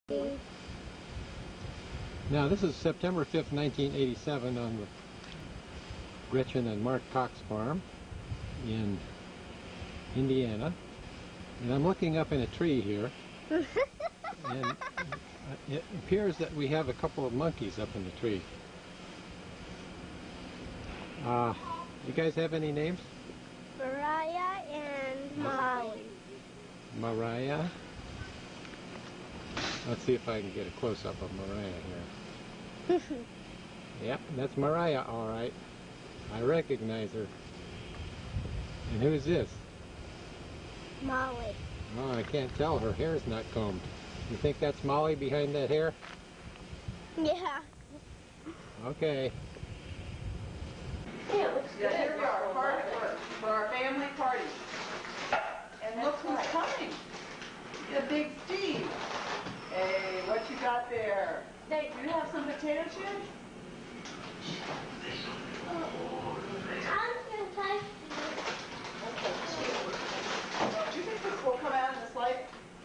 Now this is September 5th, 1987 on the Gretchen and Mark Cox farm in Indiana. And I'm looking up in a tree here. And it appears that we have a couple of monkeys up in the tree. You guys have any names? Mariah and Molly. Mariah. Let's see if I can get a close-up of Mariah here. Yep, that's Mariah, all right. I recognize her. And who's this? Molly. Oh, I can't tell. Her hair's not combed. You think that's Molly behind that hair? Yeah. Okay. Yeah, it looks good. Here we are, hard at work for our family party. And look who's coming. The big Steve. Hey, what you got there? Nate, do you have some potato chips? Do you think this will come out in this light?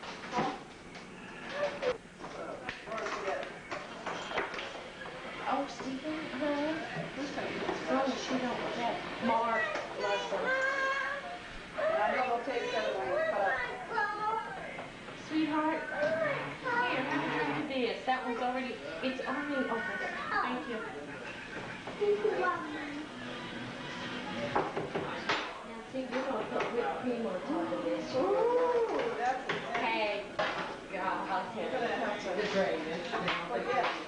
Oh, Stephen, no. No, she don't forget. Mark, bless her. I know they'll take that away. Sweetheart, here, have a drink of this. That one's already, it's only over there. Thank you. Now, see, you're going to put whipped cream on top of this. Ooh, that's Hey, God, I'll tell you. The drainage.